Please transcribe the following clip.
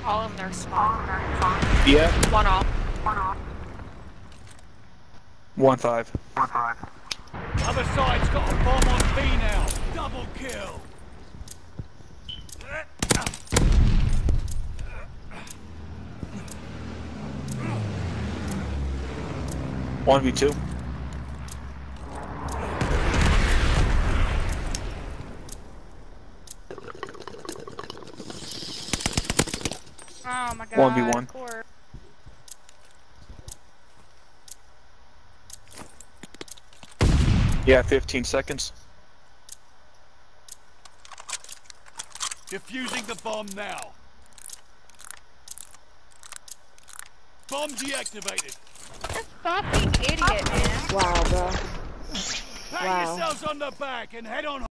All in their spawn. Yeah. One all. 1-5. Other side's got a bomb on B now. Double kill. 1v2. Oh my god. 1v1. Poor. Yeah, 15 seconds. Defusing the bomb now. Bomb deactivated. This fucking idiot, man. Wow, bro. Pat Wow. yourselves on the back and head on